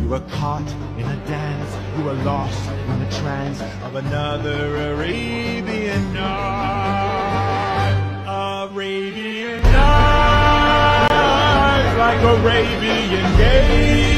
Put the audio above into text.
were caught in a dance, you were lost in the trance of another Arabian night. Arabian night, like Arabian Games.